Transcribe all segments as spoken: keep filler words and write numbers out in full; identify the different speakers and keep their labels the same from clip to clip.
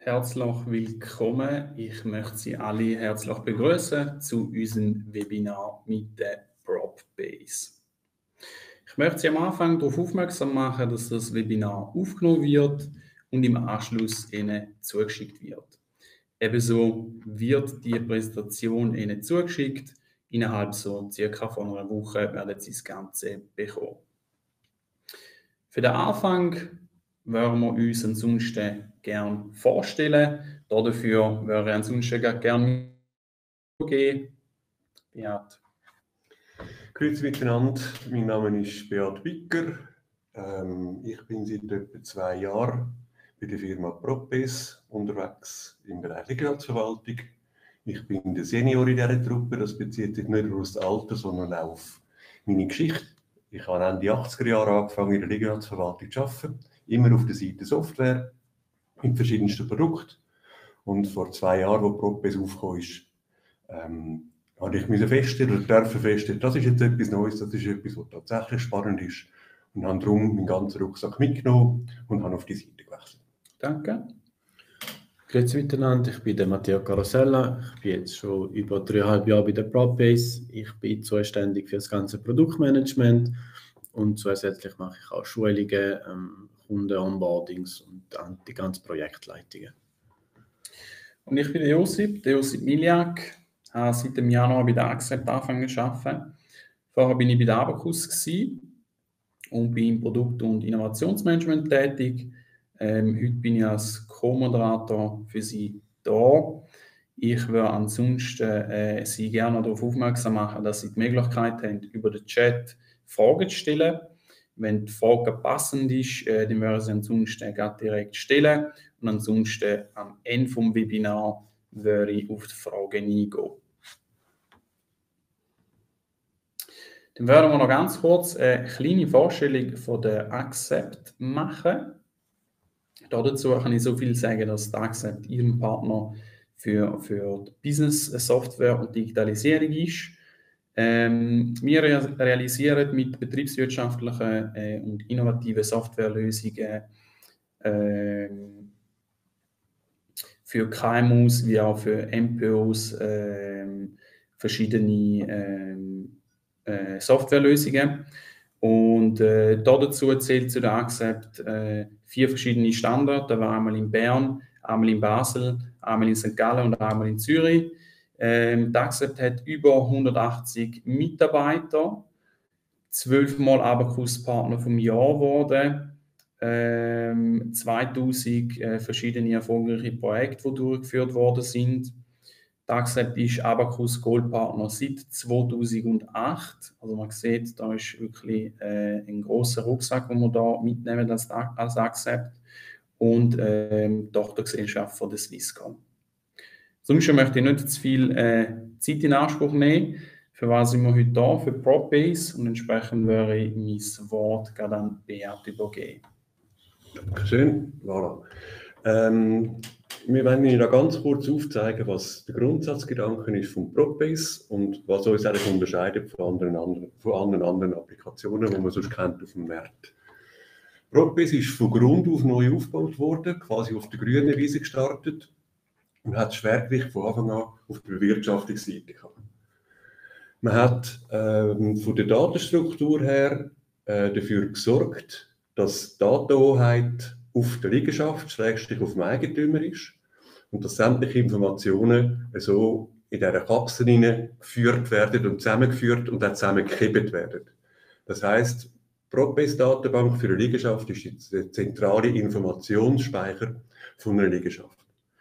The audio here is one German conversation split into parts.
Speaker 1: Herzlich willkommen. Ich möchte Sie alle herzlich begrüßen zu unserem Webinar mit der PropBase. Ich möchte Sie am Anfang darauf aufmerksam machen, dass das Webinar aufgenommen wird und im Anschluss Ihnen zugeschickt wird. Ebenso wird die Präsentation Ihnen zugeschickt. Innerhalb so circa von einer Woche werden Sie das Ganze bekommen. Für den Anfang würden wir uns ansonsten gerne vorstellen. Dafür würde ich ansonsten gerne gehen. Beat.
Speaker 2: Grüezi miteinander, mein Name ist Beat Wicker. Ähm, ich bin seit etwa zwei Jahren bei der Firma PropBase unterwegs im Bereich Liegenschaftsverwaltung. Ich bin der Senior in dieser Truppe, das bezieht sich nicht nur auf das Alter, sondern auch auf meine Geschichte. Ich habe Ende achtziger Jahre angefangen, in der Liegenschaftsverwaltung zu arbeiten, immer auf der Seite Software, in verschiedensten Produkten. Und vor zwei Jahren, als PropBase aufgekommen ist, ähm, habe ich mich feststellen oder dürfen feststellen, das ist jetzt etwas Neues, das ist etwas, was tatsächlich spannend ist. Und habe darum meinen ganzen Rucksack mitgenommen und habe auf die Seite gewechselt.
Speaker 1: Danke.
Speaker 3: Grüezi miteinander, ich bin der Matteo Carosella. Ich bin jetzt schon über dreieinhalb Jahre bei der PropBase. Ich bin zuständig für das ganze Produktmanagement und zusätzlich mache ich auch Schulungen, ähm, Kunden-Onboardings und dann die ganzen Projektleitungen.
Speaker 1: Und ich bin der Josip, der Josip Miliak. Ich habe seit dem Januar bei der Accept angefangen zu arbeiten. Vorher bin ich bei der Abacus und bin im Produkt- und Innovationsmanagement tätig. Ähm, heute bin ich als Co-Moderator für Sie da. Ich würde ansonsten äh, Sie gerne darauf aufmerksam machen, dass Sie die Möglichkeit haben, über den Chat Fragen zu stellen. Wenn die Frage passend ist, äh, dann würden Sie ansonsten direkt stellen. Und ansonsten am Ende des Webinars würde ich auf die Fragen eingehen. Dann werden wir noch ganz kurz eine kleine Vorstellung von der Accept machen. Dazu kann ich so viel sagen, dass die Accept Ihrem Partner für, für Business Software und Digitalisierung ist. Ähm, wir realisieren mit betriebswirtschaftlichen äh, und innovativen Softwarelösungen äh, für K M Us wie auch für M P Os äh, verschiedene äh, äh, Softwarelösungen. Und äh, dazu zählt zu der Accept äh, vier verschiedene Standorte, da war einmal in Bern, einmal in Basel, einmal in Sankt Gallen und einmal in Zürich. Ähm, die Accept hat über hundertachtzig Mitarbeiter, zwölfmal Abacus-Partner vom Jahr geworden, ähm, zweitausend äh, verschiedene erfolgreiche Projekte, die durchgeführt worden sind. Die Accept ist Abacus Gold-Partner seit zweitausendacht. Also man sieht, da ist wirklich äh, ein grosser Rucksack, den wir da mitnehmen als, als Accept und ähm, Tochtergesellschaft von der Swisscom. Sonst möchte ich nicht zu viel äh, Zeit in Anspruch nehmen. Für was sind wir heute da? Für PropBase und entsprechend würde ich mein Wort gerade an Beat übergeben.
Speaker 2: Dankeschön. Voilà. Ähm, wir wollen Ihnen da ganz kurz aufzeigen, was der Grundsatzgedanke ist von PropBase und was uns eigentlich unterscheidet von anderen, anderen, von anderen, anderen Applikationen, die man sonst kennt auf dem Markt. PropBase ist von Grund auf neu aufgebaut worden, quasi auf der grünen Wiese gestartet und hat das Schwergewicht von Anfang an auf der Bewirtschaftungsseite gehabt. Man hat ähm, von der Datenstruktur her äh, dafür gesorgt, dass die Datenhoheit auf der Liegenschaft, schrägstrich auf dem Eigentümer ist und dass sämtliche Informationen so in dieser Kapsel geführt werden und zusammengeführt und dann zusammengekippt werden. Das heisst, die PropBase-Datenbank für eine Liegenschaft ist jetzt der zentrale Informationsspeicher von einer Liegenschaft.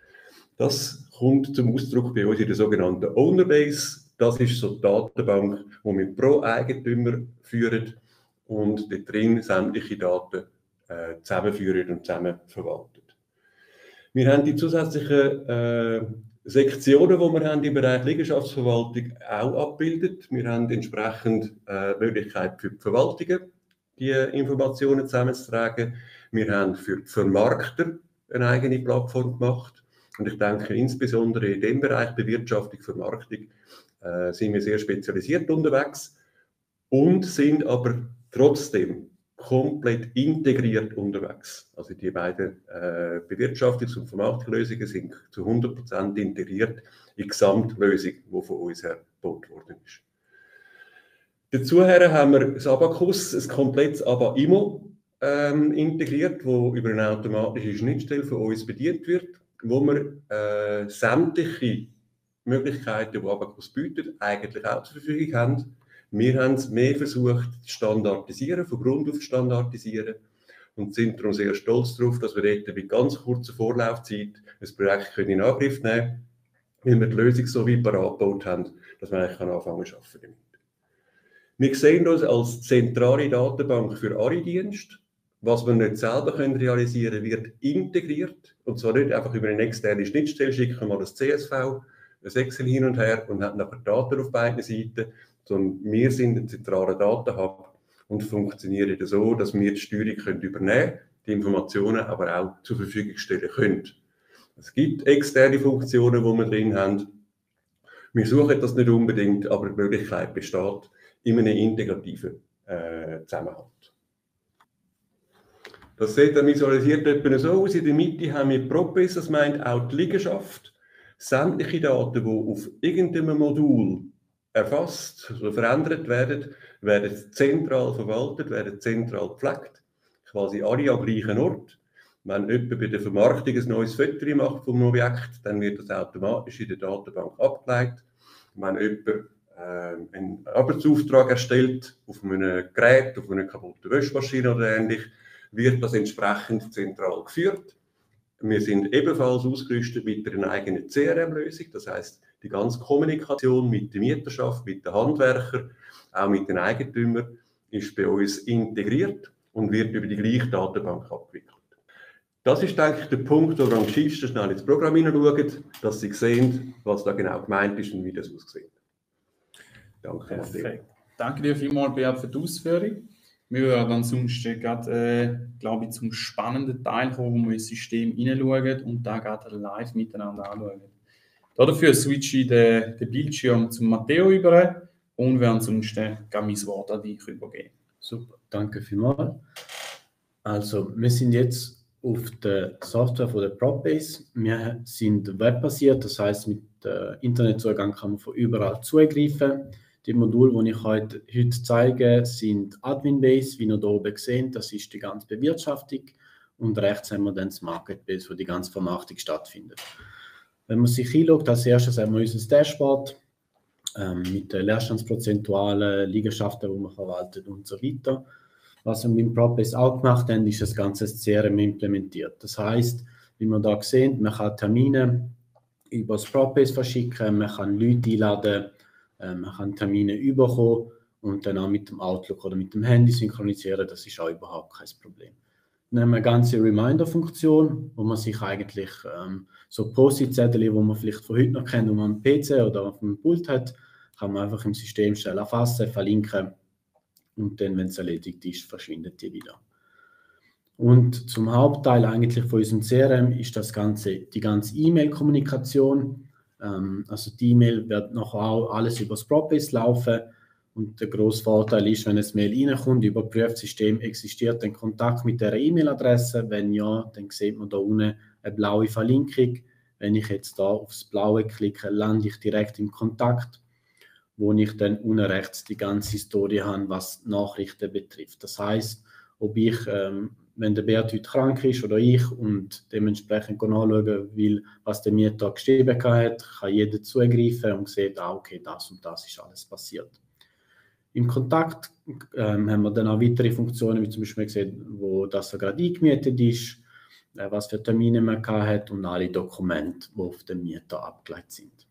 Speaker 2: Das kommt zum Ausdruck bei uns in der sogenannten Ownerbase. Das ist so die Datenbank, die wir pro Eigentümer führen und dort drin sämtliche Daten äh, zusammenführen und zusammen verwaltet. Wir haben die zusätzlichen äh, Sektionen, die wir haben im Bereich Liegenschaftsverwaltung, auch abgebildet. Wir haben entsprechend äh, Möglichkeit für die Verwaltungen, die Informationen zusammenzutragen. Wir haben für die Vermarkter eine eigene Plattform gemacht. Und ich denke, insbesondere in dem Bereich Bewirtschaftung, Vermarktung, äh, sind wir sehr spezialisiert unterwegs und sind aber trotzdem komplett integriert unterwegs. Also die beiden äh, Bewirtschaftungs- und Vermarktungslösungen sind zu hundert Prozent integriert in die Gesamtlösung, die von uns her gebaut worden ist. Dazu haben wir das Abacus, ein komplettes Aba-Imo ähm, integriert, wo über eine automatische Schnittstelle von uns bedient wird, wo wir äh, sämtliche Möglichkeiten, die Abacus bietet, eigentlich auch zur Verfügung haben. Wir haben es mehr versucht zu standardisieren, von Grund auf zu standardisieren und sind darum sehr stolz darauf, dass wir dort mit ganz kurzer Vorlaufzeit ein Projekt in Angriff nehmen können, weil wir die Lösung so weit parat gebaut haben, dass wir eigentlich anfangen zu arbeiten damit. Wir sehen uns als zentrale Datenbank für alle Dienste. Was wir nicht selber können realisieren können, wird integriert. Und zwar nicht einfach über eine externe Schnittstelle, schicken wir das C S V, ein Excel hin und her und haben nachher Daten auf beiden Seiten, sondern wir sind ein zentraler Datenhub und funktionieren so, dass wir die Steuerung können übernehmen können, die Informationen aber auch zur Verfügung stellen können. Es gibt externe Funktionen, die wir drin haben. Wir suchen das nicht unbedingt, aber die Möglichkeit besteht in einem integrativen äh, Zusammenhang. Das sieht dann visualisiert etwa so aus. In der Mitte haben wir PropBase, das meint auch die Liegenschaft. Sämtliche Daten, die auf irgendeinem Modul erfasst oder verändert werden, werden zentral verwaltet, werden zentral gepflegt. Quasi alle am gleichen Ort. Wenn jemand bei der Vermarktung ein neues Foto macht vom Objekt, dann wird das automatisch in der Datenbank abgeleitet. Wenn jemand äh, einen Arbeitsauftrag erstellt auf einem Gerät, auf einer kaputten Waschmaschine oder ähnlich, wird das entsprechend zentral geführt. Wir sind ebenfalls ausgerüstet mit einer eigenen C R M-Lösung, das heisst, die ganze Kommunikation mit der Mieterschaft, mit den Handwerkern, auch mit den Eigentümern, ist bei uns integriert und wird über die gleiche Datenbank abgewickelt. Das ist, denke ich, der Punkt, wo wir am geschicktesten schnell ins Programm hineinschauen, dass Sie sehen, was da genau gemeint ist und wie das aussieht. Danke.
Speaker 1: Perfekt. Danke dir vielmals, Beat, für die Ausführung. Wir würden dann sonst gerade, äh, glaube ich, zum spannenden Teil kommen, wo wir ins System hineinschauen und da gerade live miteinander anschauen. Dafür switche ich den, den Bildschirm zum Matteo über und werde sonst äh, mein Wort an dich übergeben.
Speaker 3: Super, danke vielmals. Also, wir sind jetzt auf der Software von der PropBase. Wir sind webbasiert, das heißt, mit äh, Internetzugang kann man von überall zugreifen. Die Module, die ich heute, heute zeige, sind Admin-Base, wie ihr hier oben seht, das ist die ganze Bewirtschaftung. Und rechts haben wir dann das Market-Base, wo die ganze Vermarktung stattfindet. Wenn man sich einloggt, als erstes haben wir unser Dashboard ähm, mit den Leerstandsprozentualen, Liegenschaften, die man verwaltet und so weiter. Was wir mit dem PropBase auch gemacht haben, ist das ganze C R M implementiert. Das heißt, wie man hier sehen, man kann Termine über das PropBase verschicken, man kann Leute einladen, man kann Termine bekommen und dann auch mit dem Outlook oder mit dem Handy synchronisieren. Das ist auch überhaupt kein Problem. Dann haben wir eine ganze Reminder-Funktion, wo man sich eigentlich ähm, so Post-it-Zettel, die man vielleicht von heute noch kennt, wo man am P C oder auf dem Pult hat, kann man einfach im System schnell erfassen, verlinken und dann, wenn es erledigt ist, verschwindet die wieder. Und zum Hauptteil eigentlich von unserem C R M ist das ganze, die ganze E-Mail-Kommunikation. Also die E-Mail wird noch auch alles über das PropBase laufen und der grosse Vorteil ist, wenn ein Mail reinkommt, überprüft das System, existiert ein Kontakt mit der E-Mail-Adresse. Wenn ja, dann sieht man da unten eine blaue Verlinkung. Wenn ich jetzt da aufs Blaue klicke, lande ich direkt im Kontakt, wo ich dann unten rechts die ganze Historie habe, was Nachrichten betrifft. Das heißt, ob ich ähm, wenn der Beat heute krank ist oder ich und dementsprechend nachschauen will, was der Mieter geschrieben hat, kann jeder zugreifen und sieht, ah, okay, das und das ist alles passiert. Im Kontakt ähm, haben wir dann auch weitere Funktionen, wie zum Beispiel gesehen, wo das gerade eingemietet ist, äh, was für Termine man hat und alle Dokumente, die auf den Mieter abgeleitet sind.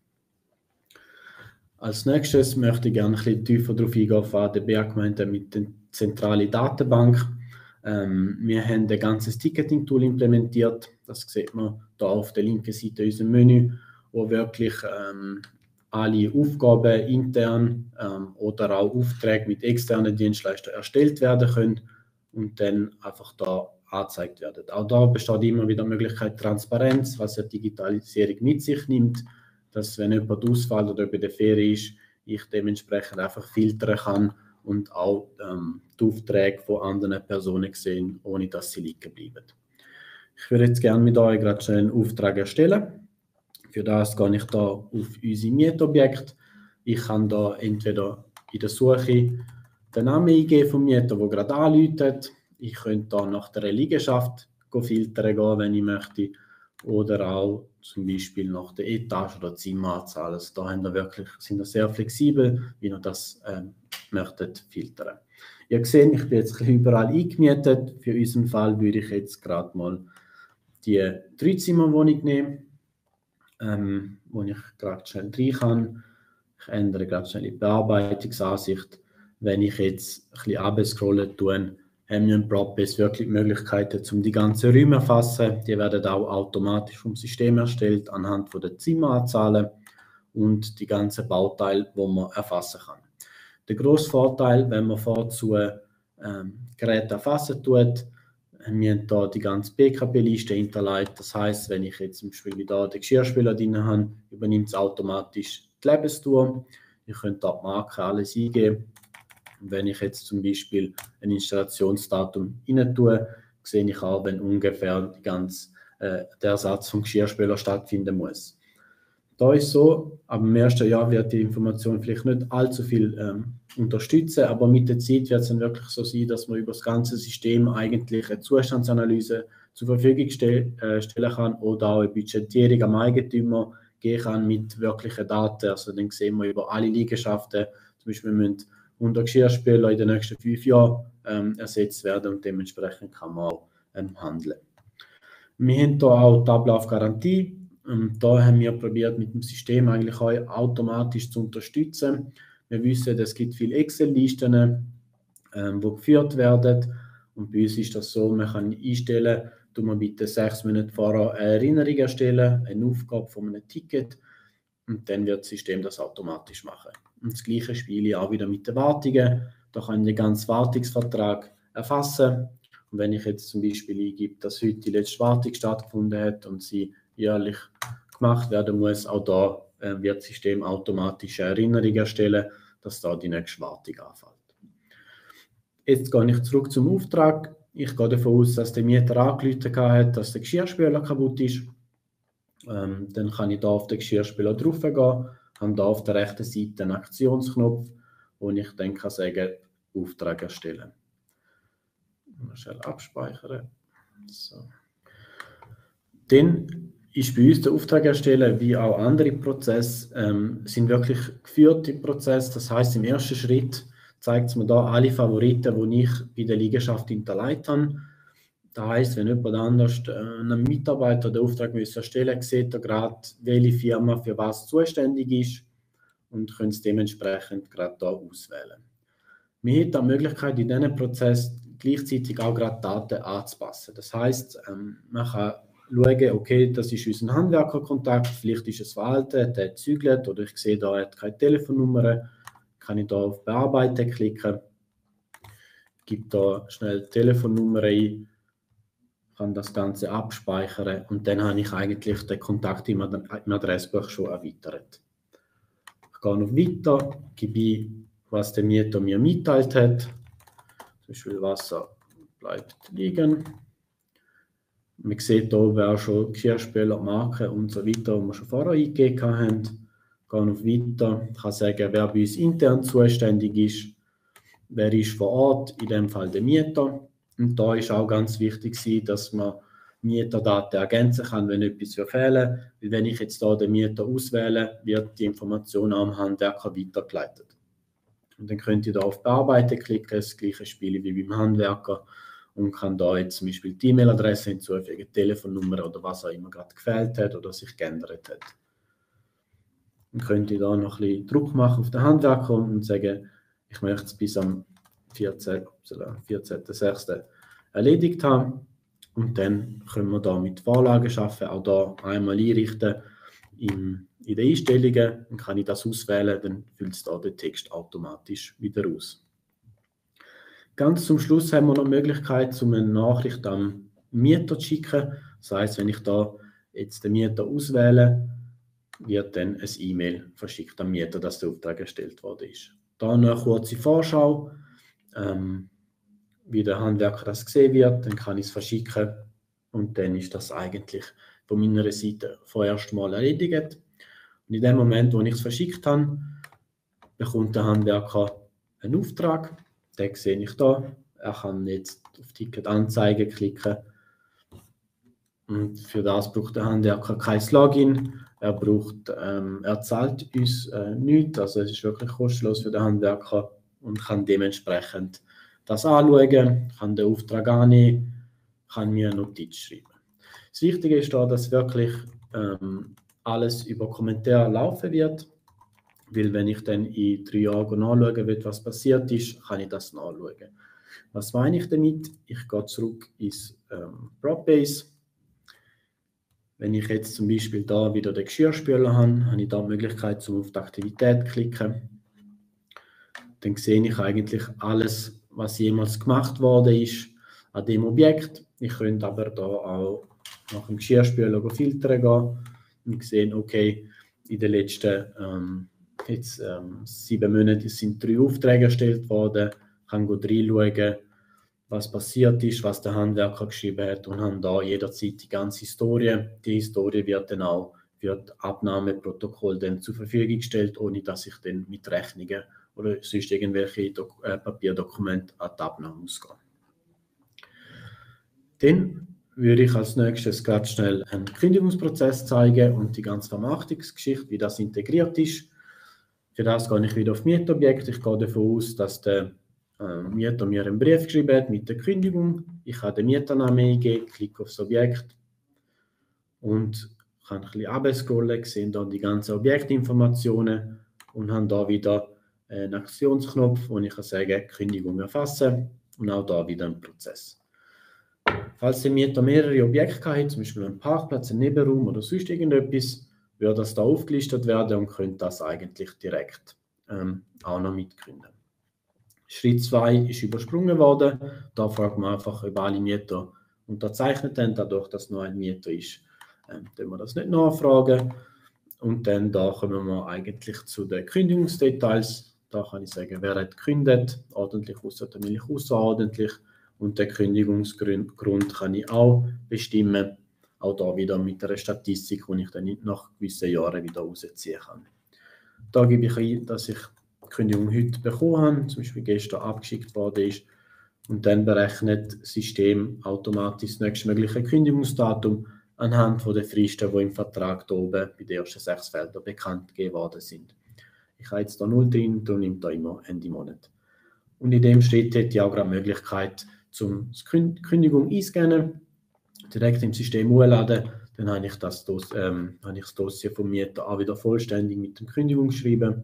Speaker 3: Als nächstes möchte ich gerne ein bisschen tiefer darauf eingehen, was der Beat gemeint hat mit der zentralen Datenbank. Ähm, wir haben ein ganzes Ticketing-Tool implementiert. Das sieht man hier auf der linken Seite unseres Menü, wo wirklich ähm, alle Aufgaben intern ähm, oder auch Aufträge mit externen Dienstleistern erstellt werden können und dann einfach da angezeigt werden. Auch da besteht immer wieder die Möglichkeit Transparenz, was ja Digitalisierung mit sich nimmt, dass wenn jemand ausfällt oder bei der Ferie ist, ich dementsprechend einfach filtern kann und auch ähm, die Aufträge von anderen Personen sehen, ohne dass sie liegen bleiben. Ich würde jetzt gerne mit euch gerade schnell einen Auftrag erstellen. Für das gehe ich hier auf unsere Mietobjekte. Ich kann da entweder in der Suche den Namen eingeben vom Mieter, der gerade anläutet. Ich könnte hier nach der Liegenschaft filtern gehen, wenn ich möchte. Oder auch zum Beispiel nach der Etage oder Zimmeranzahl. Also da haben wir wirklich, sind wir sehr flexibel, wie ihr das ähm, möchtet filtern. Ihr seht, ich bin jetzt überall eingemietet. Für unseren Fall würde ich jetzt gerade mal die Dreizimmerwohnung nehmen, ähm, wo ich gerade schnell rein kann. Ich ändere gerade schnell die Bearbeitungsansicht. Wenn ich jetzt ein bisschen runterscrollen tue, haben wir in PropBase wirklich Möglichkeiten, um die ganzen Räume zu erfassen. Die werden auch automatisch vom System erstellt anhand von der Zimmeranzahlen und die ganzen Bauteile, die man erfassen kann. Der grosse Vorteil, wenn man vorzu ähm, Geräte erfassen tut, wir haben hier die ganze B K B-Liste hinterlegt. Das heisst, wenn ich jetzt zum Beispiel wieder den Geschirrspüler drin habe, übernimmt es automatisch die Lebenstour. Ich könnte da die Marke alles eingeben. Und wenn ich jetzt zum Beispiel ein Installationsdatum rein tue, sehe ich auch, wenn ungefähr die ganze, äh, der Ersatz vom Geschirrspüler stattfinden muss. Da ist so, ab dem ersten Jahr wird die Information vielleicht nicht allzu viel ähm, unterstützen, aber mit der Zeit wird es dann wirklich so sein, dass man über das ganze System eigentlich eine Zustandsanalyse zur Verfügung stell, äh, stellen kann oder auch eine Budgetierung am Eigentümer gehen kann mit wirklichen Daten. Also dann sehen wir über alle Liegenschaften, zum Beispiel wir müssen hundert Geschirrspüler in den nächsten fünf Jahren ähm, ersetzt werden und dementsprechend kann man auch ähm, handeln. Wir haben hier auch die Ablaufgarantie. Ähm, da haben wir probiert, mit dem System eigentlich auch automatisch zu unterstützen. Wir wissen, es gibt viele Excel-Listen, ähm, die geführt werden. Und bei uns ist das so, man kann einstellen, du mir bitte sechs Monate vorher eine Erinnerung erstellen, eine Aufgabe von einem Ticket. Und dann wird das System das automatisch machen. Und das gleiche spiele ich auch wieder mit den Wartungen. Da kann ich den ganzen Wartungsvertrag erfassen. Und wenn ich jetzt zum Beispiel eingebe, dass heute die letzte Wartung stattgefunden hat und sie jährlich gemacht werden muss, auch da äh, wird das System automatisch eine Erinnerung erstellen, dass da die nächste Wartung anfällt. Jetzt gehe ich zurück zum Auftrag. Ich gehe davon aus, dass der Mieter angerufen hat, dass der Geschirrspüler kaputt ist. Ähm, dann kann ich da auf den Geschirrspüler drauf gehen, habe da auf der rechten Seite einen Aktionsknopf, wo ich dann kann sagen, Auftrag erstellen. Mal schnell abspeichern. So. Dann ist bei uns der Auftrag erstellen, wie auch andere Prozesse, ähm, sind wirklich geführte Prozesse. Das heisst, im ersten Schritt zeigt es mir da alle Favoriten, die ich bei der Liegenschaft hinterlegt habe. Das heisst, wenn jemand anders, äh, ein Mitarbeiter den Auftrag erstellen muss, sieht er gerade, welche Firma für was zuständig ist und können es dementsprechend gerade da auswählen. Wir haben die Möglichkeit, in diesem Prozess gleichzeitig auch gerade Daten anzupassen. Das heisst, ähm, man kann schauen, okay, das ist unser Handwerkerkontakt, vielleicht ist es veraltet, der zügelt oder ich sehe, da hat keine Telefonnummer, kann ich da auf Bearbeiten klicken, gebe da schnell die Telefonnummer ein, kann das Ganze abspeichern und dann habe ich eigentlich den Kontakt im Adressbuch schon erweitert. Ich gehe noch weiter, gebe ein, was der Mieter mir mitteilt hat. Zum Beispiel Wasser bleibt liegen. Man sieht hier oben auch schon Geschirrspüler, Marken und so weiter, die wir schon vorher eingegeben haben. Ich gehe noch weiter, ich kann sagen, wer bei uns intern zuständig ist, wer ist vor Ort, in dem Fall der Mieter. Und da ist auch ganz wichtig, dass man Mieterdaten ergänzen kann, wenn etwas fehlen. Weil wenn ich jetzt hier den Mieter auswähle, wird die Information am Handwerker weitergeleitet. Und dann könnt ihr da auf Bearbeiten klicken, das gleiche Spiel wie beim Handwerker und kann da jetzt zum Beispiel die E-Mail-Adresse hinzufügen, Telefonnummer oder was auch immer gerade gefehlt hat oder sich geändert hat. Dann könnt ihr da noch ein bisschen Druck machen auf den Handwerker und sagen, ich möchte es bis am vierzehnten sechsten erledigt haben. Und dann können wir da mit Vorlagen arbeiten, auch da einmal einrichten in, in den Einstellungen. Dann kann ich das auswählen, dann füllt es da den Text automatisch wieder aus. Ganz zum Schluss haben wir noch die Möglichkeit, um eine Nachricht am Mieter zu schicken. Das heisst, wenn ich da jetzt den Mieter auswähle, wird dann ein E-Mail verschickt am Mieter, dass der Auftrag erstellt worden ist. Da noch eine kurze Vorschau, ähm, wie der Handwerker das gesehen wird, dann kann ich es verschicken und dann ist das eigentlich von meiner Seite vorerst mal erledigt. Und in dem Moment, wo ich es verschickt habe, bekommt der Handwerker einen Auftrag, den sehe ich da. Er kann jetzt auf Ticket anzeigen klicken und für das braucht der Handwerker kein Login. Er, braucht, ähm, er zahlt uns äh, nichts, also es ist wirklich kostenlos für den Handwerker und kann dementsprechend das anschauen, kann den Auftrag annehmen, kann mir eine Notiz schreiben. Das Wichtige ist da, dass wirklich ähm, alles über Kommentare laufen wird, weil wenn ich dann in drei Jahren nachschauen will, was passiert ist, kann ich das nachschauen. Was meine ich damit? Ich gehe zurück ins ähm, PropBase. Wenn ich jetzt zum Beispiel da wieder den Geschirrspüler habe, habe ich da die Möglichkeit, um auf die Aktivität zu klicken. Dann sehe ich eigentlich alles, was jemals gemacht worden ist an dem Objekt. Ich könnte aber da auch nach dem Geschirrspüler filtern gehen und sehen, okay, in den letzten ähm, jetzt, ähm, sieben Monaten sind drei Aufträge erstellt worden. Ich kann gut reinschauen, was passiert ist, was der Handwerker geschrieben hat und haben da jederzeit die ganze Historie. Die Historie wird dann auch für das Abnahmeprotokoll dann zur Verfügung gestellt, ohne dass ich dann mit Rechnungen oder sonst irgendwelche Dok äh, Papierdokumente an die Abnahme muss gehen. Dann würde ich als nächstes ganz schnell einen Kündigungsprozess zeigen und die ganze Vermarktungsgeschichte, wie das integriert ist. Für das gehe ich wieder auf Mietobjekt. Ich gehe davon aus, dass der äh, Mieter mir einen Brief geschrieben hat mit der Kündigung. Ich habe den Mieternamen eingegeben, klicke auf das Objekt und kann ein bisschen runterscrollen, sehe dann die ganzen Objektinformationen und habe da wieder einen Aktionsknopf, wo ich kann sagen, Kündigung erfassen und auch da wieder einen Prozess. Falls der Mieter mehrere Objekte hat, zum Beispiel einen Parkplatz, einen Nebenraum oder sonst irgendetwas, würde das da aufgelistet werden und könnte das eigentlich direkt ähm, auch noch mitkünden. Schritt zwei ist übersprungen worden. Da fragt man einfach, ob alle Mieter unterzeichnet haben, dadurch, dass noch ein Mieter ist. Ähm, können wir das nicht nachfragen. Und dann da kommen wir eigentlich zu den Kündigungsdetails. Da kann ich sagen, wer hat gekündigt, ordentlich, außerordentlich, außerordentlich. Und den Kündigungsgrund kann ich auch bestimmen. Auch da wieder mit einer Statistik, die ich dann nach gewissen Jahren wieder rausziehen kann. Da gebe ich ein, dass ich die Kündigung heute bekommen habe, zum Beispiel gestern abgeschickt worden ist. Und dann berechnet das System automatisch das nächstmögliche Kündigungsdatum anhand von den Fristen, die im Vertrag hier oben bei den ersten sechs Feldern bekannt gegeben worden sind. Ich habe jetzt da null drin, darum nimmt da immer Ende Monat. Und in dem Schritt hätte ich auch gerade die Möglichkeit, zum die Kündigung einscannen, direkt im System hochladen, dann habe ich das, ähm, habe ich das Dossier vom Mieter auch wieder vollständig mit dem Kündigungsschreiben.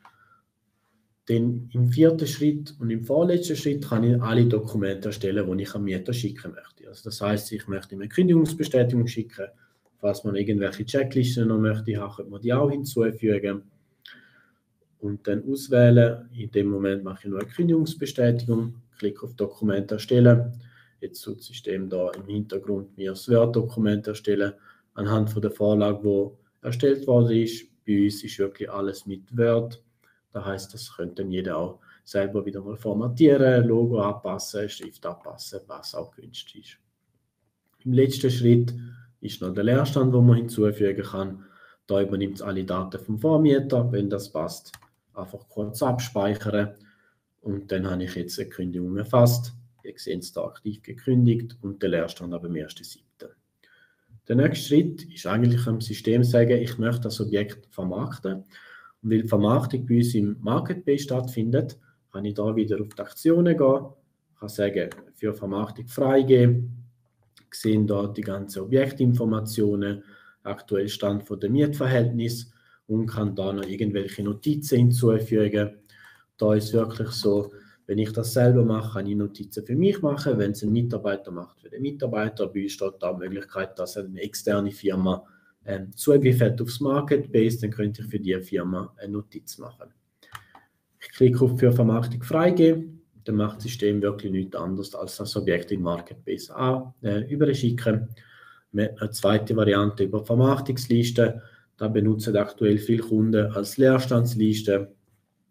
Speaker 3: Dann im vierten Schritt und im vorletzten Schritt kann ich alle Dokumente erstellen, die ich am Mieter schicken möchte. Also das heisst, ich möchte ihm eine Kündigungsbestätigung schicken. Falls man irgendwelche Checklisten noch möchte, könnte man die auch hinzufügen. Und dann auswählen. In dem Moment mache ich nur eine Kündigungsbestätigung, klicke auf Dokument erstellen. Jetzt tut das System da im Hintergrund mir das Word-Dokument erstellen, anhand von der Vorlage, die erstellt worden ist. Bei uns ist wirklich alles mit Word. Das heisst, das könnte jeder auch selber wieder mal formatieren, Logo anpassen, Schrift anpassen, was auch gewünscht ist. Im letzten Schritt ist noch der Leerstand, den man hinzufügen kann. Da übernimmt es alle Daten vom Vormieter, wenn das passt. Einfach kurz abspeichern und dann habe ich jetzt eine Kündigung erfasst. Ihr seht es da aktiv gekündigt und der Leerstand ab dem ersten siebten Der nächste Schritt ist eigentlich am System sagen, ich möchte das Objekt vermarkten. Und weil die Vermarktung bei uns im Marketplace stattfindet, kann ich da wieder auf die Aktionen gehen, kann sagen, für Vermarktung freigeben, sehen da die ganzen Objektinformationen, aktuell Stand von dem Mietverhältnis und kann da noch irgendwelche Notizen hinzufügen. Da ist wirklich so, wenn ich das selber mache, kann ich Notizen für mich machen. Wenn es ein Mitarbeiter macht, für den Mitarbeiter, bei uns steht da die Möglichkeit, dass eine externe Firma ähm, Zugriff hat aufs Marketplace, dann könnte ich für diese Firma eine Notiz machen. Ich klicke auf für Vermarktung freigeben, dann macht das System wirklich nichts anderes, als das Objekt in Marketplace an, äh, überschicken. Wir haben eine zweite Variante über Vermarktungsliste. Da benutzen aktuell viele Kunden als Leerstandsliste.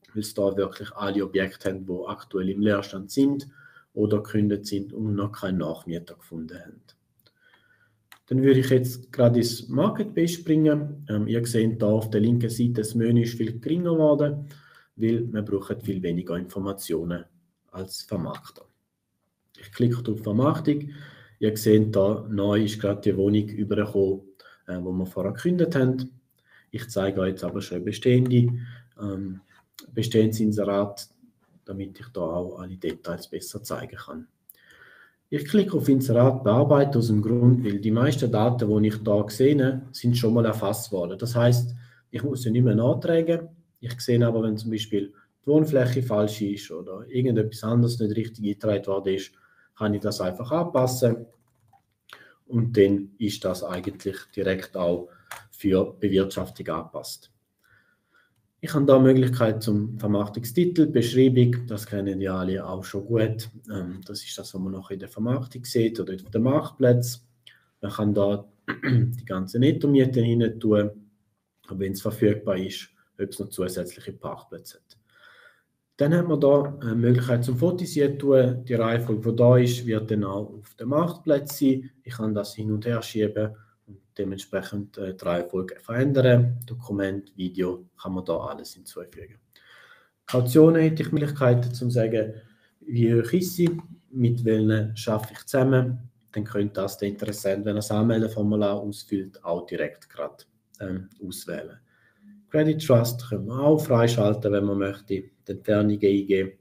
Speaker 3: weil es da wirklich alle Objekte haben, die aktuell im Leerstand sind oder gekündigt sind und noch keinen Nachmieter gefunden haben. Dann würde ich jetzt gerade ins Marketplace springen. Ähm, ihr seht hier auf der linken Seite, das Menü ist viel geringer geworden, weil wir brauchen viel weniger Informationen als Vermarkter. Ich klicke auf Vermarktung. Ihr seht hier, neu ist gerade die Wohnung übergekommen, äh, die wir vorher gekündigt haben. Ich zeige euch jetzt aber schon bestehende ähm, Bestehendsinserat, damit ich da auch alle Details besser zeigen kann. Ich klicke auf Inserat bearbeiten aus dem Grund, weil die meisten Daten, die ich hier sehe, sind schon mal erfasst worden. Das heißt, ich muss sie nicht mehr nachtragen. Ich sehe aber, wenn zum Beispiel die Wohnfläche falsch ist oder irgendetwas anderes nicht richtig eingetragen worden ist, kann ich das einfach anpassen. Und dann ist das eigentlich direkt auch für Bewirtschaftung angepasst. Ich habe da die Möglichkeit zum Vermarktungstitel, Beschreibung, das kennen ja alle auch schon gut. Das ist das, was man noch in der Vermarktung sieht oder auf dem Marktplatz. Man kann da die ganze Nettomiete hinein tun, wenn es verfügbar ist, ob es noch zusätzliche Parkplätze hat. Dann haben wir da eine Möglichkeit zum Fotisieren tun. Die Reihenfolge, die da ist, wird dann auch auf dem Marktplatz sein. Ich kann das hin und her schieben und dementsprechend äh, die Reihenfolge verändern. Dokument, Video, kann man da alles hinzufügen. Kautionen hätte ich Möglichkeiten zu sagen, wie hoch ist sie, mit welchen schaffe ich zusammen. Dann könnte das der Interessent, wenn er das Anmeldeformular ausfüllt, auch direkt gerade ähm, auswählen. Credit Trust können wir auch freischalten, wenn man möchte, die Entfernungen eingeben.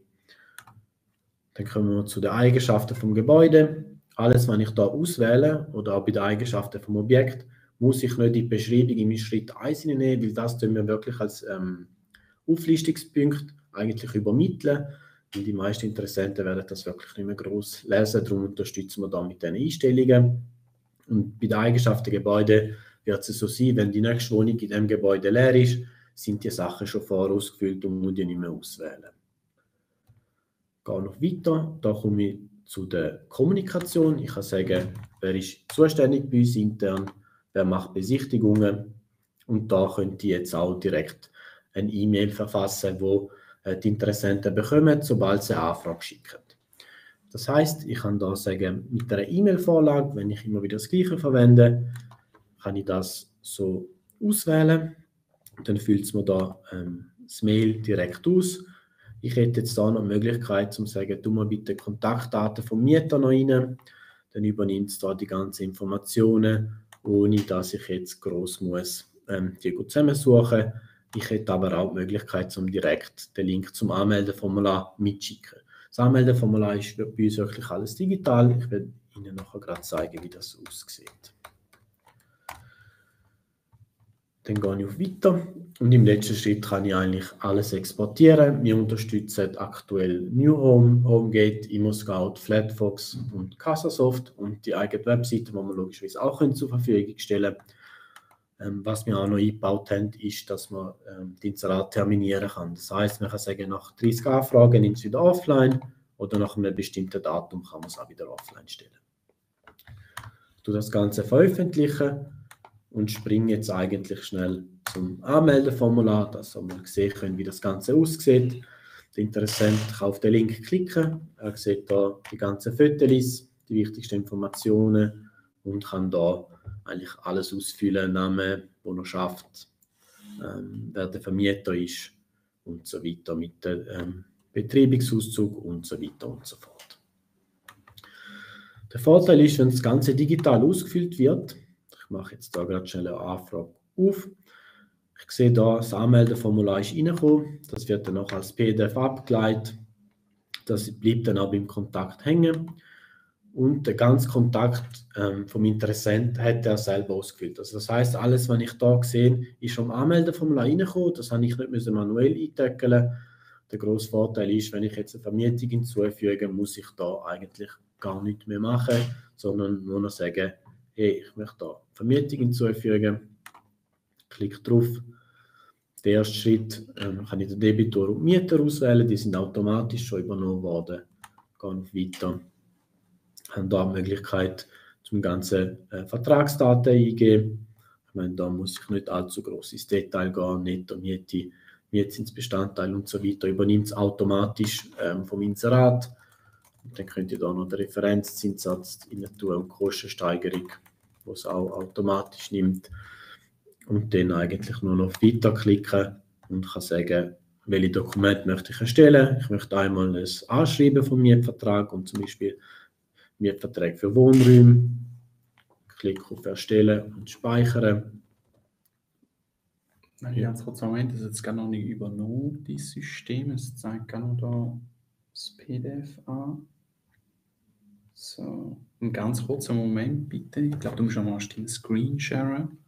Speaker 3: Dann kommen wir zu den Eigenschaften vom Gebäude. Alles, was ich da auswähle oder auch bei den Eigenschaften vom Objekt, muss ich nicht die Beschreibung in Schritt eins nehmen, weil das tun wir wirklich als ähm, Auflistungspunkt eigentlich übermitteln. Weil die meisten Interessenten werden das wirklich nicht mehr groß lesen, darum unterstützen wir da mit diesen Einstellungen. Und bei den Eigenschaften der Gebäude wird es so sein, wenn die nächste Wohnung in diesem Gebäude leer ist, sind die Sachen schon vorausgefüllt und muss die nicht mehr auswählen. Ich gehe noch weiter, da komme ich zu der Kommunikation. Ich kann sagen, wer ist zuständig bei uns intern, wer macht Besichtigungen und da könnt ihr jetzt auch direkt eine E-Mail verfassen, wo die Interessenten bekommen, sobald sie eine Anfrage schicken. Das heißt, ich kann da sagen, mit einer E-Mail-Vorlage, wenn ich immer wieder das Gleiche verwende, kann ich das so auswählen. Dann füllt es mir da ähm, das Mail direkt aus. Ich hätte jetzt da noch die Möglichkeit, zu sagen, tu mal bitte Kontaktdaten vom Mieter noch rein. Dann übernimmt es da die ganzen Informationen, ohne dass ich jetzt gross muss ähm, die zusammensuchen. Ich hätte aber auch die Möglichkeit, um direkt den Link zum Anmeldeformular mitzuschicken. Das Anmeldeformular ist bei uns wirklich alles digital. Ich werde Ihnen nachher gerade zeigen, wie das aussieht. Dann gehe ich auf Weiter und im letzten Schritt kann ich eigentlich alles exportieren. Wir unterstützen aktuell New Home, HomeGate, ImmoScout, Flatfox und Casasoft und die eigene Webseite, die wir logischerweise auch zur Verfügung stellen können. Ähm, was wir auch noch eingebaut haben, ist, dass man ähm, die Inserat terminieren kann. Das heisst, man kann sagen, nach dreißig Anfragen nimmt es wieder offline oder nach einem bestimmten Datum kann man es auch wieder offline stellen. Ich tue das Ganze veröffentlichen und springe jetzt eigentlich schnell zum Anmeldeformular, dass wir mal sehen können, wie das Ganze aussieht. Der Interessent kann auf den Link klicken. Er sieht hier die ganzen Fotos, die wichtigsten Informationen und kann da eigentlich alles ausfüllen, Name, wo er schafft, ähm, wer der Vermieter ist und so weiter, mit dem ähm, Betreibungsauszug und so weiter und so fort. Der Vorteil ist, wenn das Ganze digital ausgefüllt wird, ich mache jetzt da gerade schnell eine Anfrage auf, ich sehe da, das Anmeldeformular ist reingekommen, das wird dann auch als P D F abgeleitet, das bleibt dann auch im Kontakt hängen. Und der ganze Kontakt ähm, vom Interessent hat er selber ausgefüllt. Also das heißt, alles, was ich da sehe, ist vom Anmeldeformular reingekommen. Das habe ich nicht manuell eintackeln. Der grosse Vorteil ist, wenn ich jetzt eine Vermietung hinzufüge, muss ich da eigentlich gar nichts mehr machen, sondern nur noch sagen, hey, ich möchte da Vermietung hinzufügen. Klick drauf. Der erste Schritt ähm, kann ich den Debitor und Mieter auswählen. Die sind automatisch schon übernommen worden. Gehe auf Weiter. Haben da die Möglichkeit, zum ganzen äh, Vertragsdaten eingeben. Ich meine, da muss ich nicht allzu groß ins Detail gehen, Netto, Miete, wie jetzt ins Bestandteil und so weiter, übernimmt es automatisch ähm, vom Inserat. Und dann könnt ihr da noch den Referenzzinssatz rein tun und Kostensteigerung, die es auch automatisch nimmt. Und dann eigentlich nur noch auf Weiter klicken und kann sagen, welche Dokumente möchte ich erstellen. Ich möchte einmal ein Anschreiben vom Mietvertrag und zum Beispiel Mietverträge für Wohnräume. Klicke auf Erstellen und Speichern.
Speaker 1: Nein, ganz kurz einen Moment, das ist jetzt gar noch nicht übernommen, dieses System. Es zeigt gar noch da das P D F an. So, einen ganz kurzen Moment bitte. Ich glaube, du musst schon mal den Screen sharen.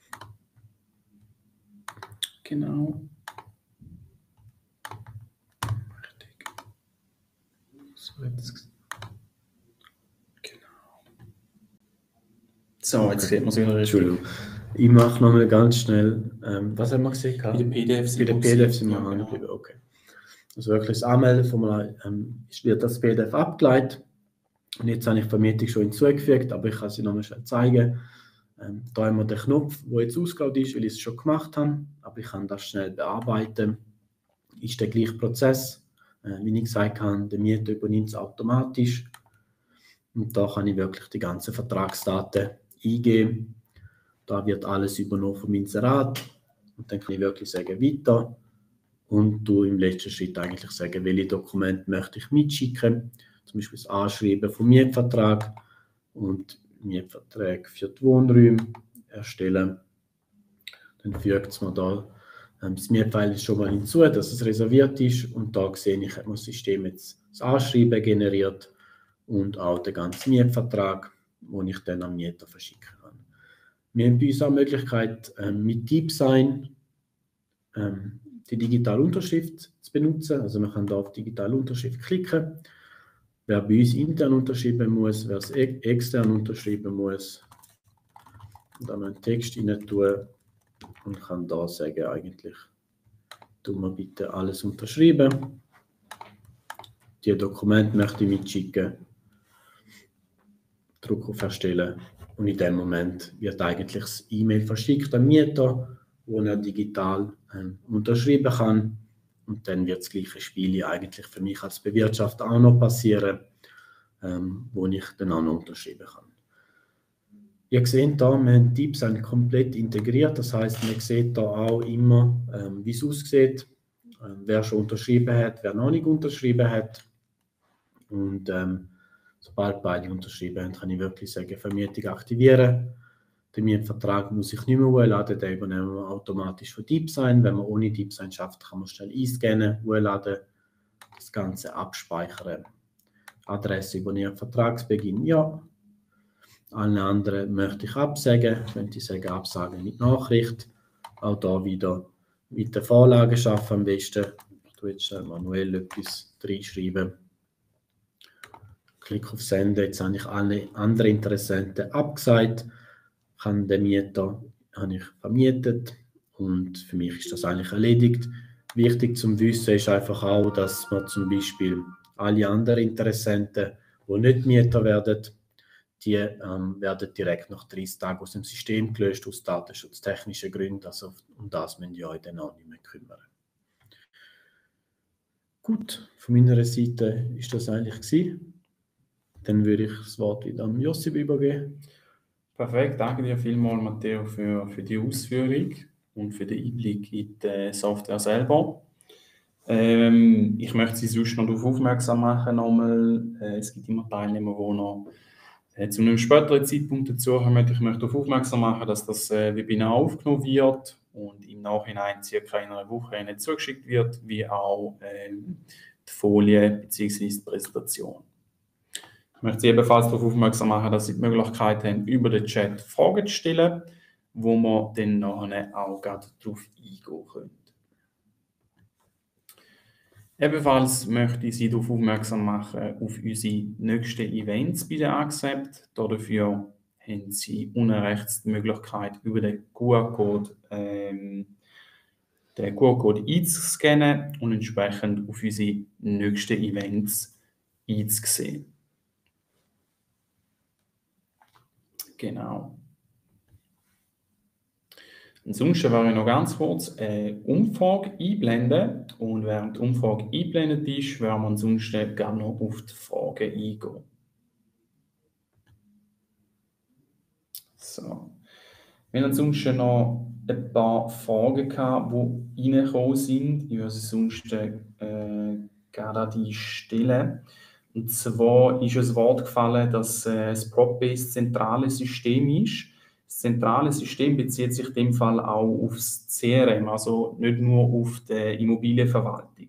Speaker 1: Genau. Richtig. So, jetzt. Genau. So, jetzt sieht man es wieder richtig.
Speaker 3: Entschuldigung. Ich mache nochmal ganz schnell, ähm, was haben wir gesehen?
Speaker 1: Bei den P D Fs
Speaker 3: Bei den P D Fs sind wir
Speaker 1: ja,
Speaker 3: hängen
Speaker 1: genau.
Speaker 3: geblieben, okay. Also wirklich das Anmeldeformular ähm, wird das P D F abgeleitet. Und jetzt habe ich die Vermietung schon hinzugefügt, aber ich kann sie nochmal schnell zeigen. Ähm, da haben wir den Knopf, der jetzt ausgelaugt ist, weil ich es schon gemacht habe, aber ich kann das schnell bearbeiten. Ist der gleiche Prozess. Äh, wie ich gesagt habe, der Mieter übernimmt es automatisch. Und da kann ich wirklich die ganzen Vertragsdaten eingeben. Da wird alles übernommen vom Inserat. Und dann kann ich wirklich sagen, weiter. Und du im letzten Schritt eigentlich sagen, welche Dokumente möchte ich mitschicken. Zum Beispiel das Anschreiben vom Mietvertrag und Mietverträge für die Wohnräume erstellen. Dann fügt es mir da ähm, das Mietfile schon mal hinzu, dass es reserviert ist. Und da sehe ich, hat mein System jetzt das Anschreiben generiert und auch den ganzen Mietvertrag, den ich dann am Mieter verschicken kann. Wir haben bei uns auch die Möglichkeit, ähm, mit DeepSign ähm, die digitale Unterschrift zu benutzen. Also man kann da auf digitale Unterschrift klicken. Wer bei uns intern unterschreiben muss, wer es extern unterschreiben muss, dann einen Text rein tun und kann da sagen, eigentlich, tun wir bitte alles unterschreiben. Die Dokumente möchte ich mitschicken. Druck auf Erstellen. Und in dem Moment wird eigentlich das E-Mail verschickt am Mieter, wo er digital ähm, unterschreiben kann. Und dann wird das gleiche Spiel eigentlich für mich als Bewirtschafter auch noch passieren, ähm, wo ich dann auch noch unterschreiben kann. Ihr seht da, wir haben DeepSign komplett integriert. Das heißt, man sieht da auch immer, ähm, wie es aussieht, ähm, wer schon unterschrieben hat, wer noch nicht unterschrieben hat. Und ähm, sobald beide unterschrieben haben, kann ich wirklich sagen, Vermietung aktivieren. Den Mietvertrag muss ich nicht mehr hochladen, den übernehmen wir automatisch von DeepSign. Wenn man ohne DeepSign schafft, kann man schnell einscannen, hochladen, das Ganze abspeichern. Adresse übernehmen, Vertragsbeginn, ja. Alle anderen möchte ich absagen. Wenn ich sage, absagen mit Nachricht. Auch da wieder mit der Vorlage schaffen am besten. Ich tue jetzt schnell manuell etwas reinschreiben. Klick auf Senden. Jetzt habe ich alle anderen Interessenten abgesagt. Kann den Mieter habe ich vermietet und für mich ist das eigentlich erledigt. Wichtig zum Wissen ist einfach auch, dass man zum Beispiel alle anderen Interessenten, die nicht Mieter werden, die ähm, werden direkt nach dreißig Tagen aus dem System gelöscht, aus datenschutztechnischen Gründen. Also um das müsst ihr euch dann auch nicht mehr kümmern. Gut, von meiner Seite ist das eigentlich gewesen. Dann würde ich das Wort wieder an Josip übergeben.
Speaker 1: Perfekt, danke dir vielmals, Matteo, für, für die Ausführung und für den Einblick in die Software selber. Ähm, ich möchte Sie sonst noch darauf aufmerksam machen, nochmal. Äh, es gibt immer Teilnehmer, die noch äh, zu einem späteren Zeitpunkt dazukommen. Ich möchte darauf aufmerksam machen, dass das äh, Webinar aufgenommen wird und im Nachhinein circa in einer Woche Ihnen zugeschickt wird, wie auch ähm, die Folie bzw. die Präsentation. Ich möchte Sie ebenfalls darauf aufmerksam machen, dass Sie die Möglichkeit haben, über den Chat Fragen zu stellen, wo wir dann nachher auch gerade darauf eingehen können. Ebenfalls möchte ich Sie darauf aufmerksam machen, auf unsere nächsten Events bei der Accept. Dafür haben Sie unten rechts die Möglichkeit, über den Q R-Code ähm, den Q R-Code einzuscannen und entsprechend auf unsere nächsten Events einzusehen. Genau. Ansonsten werde ich noch ganz kurz eine Umfrage einblenden und während die Umfrage eingeblendet ist, werden wir ansonsten gerne noch auf die Fragen eingehen. So. Wir haben ansonsten noch ein paar Fragen gehabt, die reingekommen sind. Ich würde sie sonst äh, gerne an die stellen. Und zwar ist das Wort gefallen, dass äh, das PropBase zentrale System ist. Das zentrale System bezieht sich in dem Fall auch auf das C R M, also nicht nur auf die Immobilienverwaltung.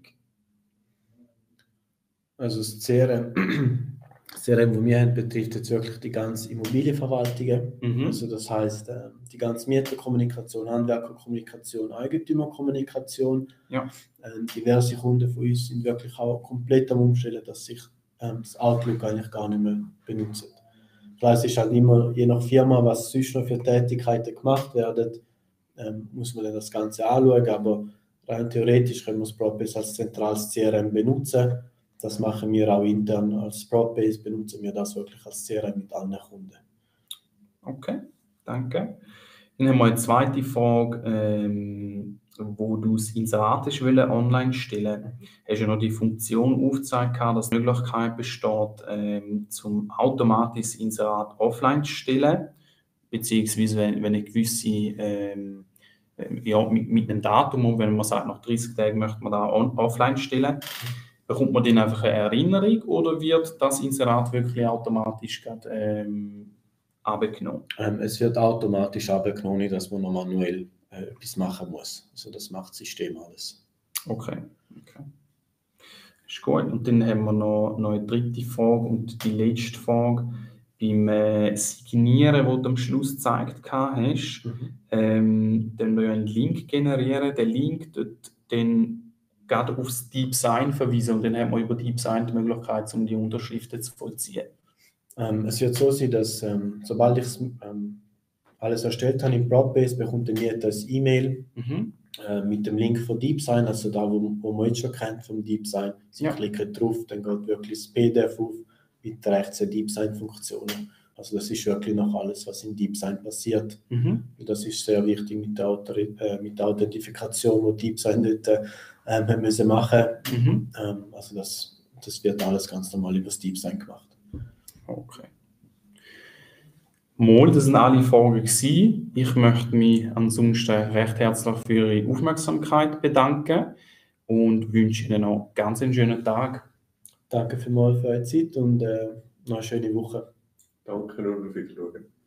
Speaker 3: Also das C R M, das C R M, das wir haben, betrifft jetzt wirklich die ganze Immobilienverwaltung.
Speaker 1: Mhm.
Speaker 3: Also das heißt äh, die ganze Mieterkommunikation, Handwerkerkommunikation, Eigentümerkommunikation.
Speaker 1: Ja.
Speaker 3: Ähm, diverse Kunden von uns sind wirklich auch komplett am Umstellen, dass sich ähm, das Outlook eigentlich gar nicht mehr benutzt. Klar, es ist halt immer, je nach Firma, was sonst noch für Tätigkeiten gemacht werden, ähm, muss man dann das Ganze anschauen, aber rein theoretisch können wir das PropBase als zentrales C R M benutzen. Das machen wir auch intern als PropBase, benutzen wir das wirklich als C R M mit allen Kunden.
Speaker 1: Okay, danke. Dann haben wir eine zweite Frage, ähm, wo du das Inserat hast wollen online stellen. Hast du ja noch die Funktion aufgezeigt, dass die Möglichkeit besteht, ähm, zum automatisch das Inserat offline zu stellen, beziehungsweise wenn, wenn eine gewisse ähm, ja, mit, mit einem Datum, und wenn man sagt, nach dreißig Tagen möchte man da on, offline stellen, bekommt man dann einfach eine Erinnerung oder wird das Inserat wirklich automatisch grad, ähm, abgenommen?
Speaker 3: Ähm, es wird automatisch abgenommen, dass man noch manuell äh, etwas machen muss. Also das macht das System alles.
Speaker 1: Okay, okay. Ist gut. Und dann haben wir noch, noch eine dritte Frage und die letzte Frage. Beim äh, Signieren, das du am Schluss gezeigt hast,
Speaker 3: Mhm.
Speaker 1: ähm, dann wir einen Link generieren. Der Link dort dann gerade aufs DeepSign verweisen und dann hat man über DeepSign die Möglichkeit, um die Unterschriften zu vollziehen.
Speaker 3: Ähm, es wird so sein, dass ähm, sobald ich ähm, alles erstellt habe im PropBase, bekommt der Mieter ein E-Mail
Speaker 1: Mhm.
Speaker 3: äh, mit dem Link von DeepSign, also da, wo, wo man jetzt schon kennt vom DeepSign. Sie
Speaker 1: Ja.
Speaker 3: klicken drauf, dann geht wirklich das P D F auf mit rechts DeepSign-Funktionen. Also das ist wirklich noch alles, was in DeepSign passiert.
Speaker 1: Mhm.
Speaker 3: Und das ist sehr wichtig mit der, Autori äh, mit der Authentifikation, die DeepSign dort äh, haben müssen machen.
Speaker 1: Mhm.
Speaker 3: Ähm, also das, das wird alles ganz normal über das DeepSign gemacht.
Speaker 1: Okay. Mal, das sind alle Fragen gewesen. Ich möchte mich ansonsten recht herzlich für Ihre Aufmerksamkeit bedanken und wünsche Ihnen noch ganz einen schönen Tag.
Speaker 3: Danke vielmals für eure Zeit und äh, noch eine schöne Woche.
Speaker 2: Danke, nur für das Schauen.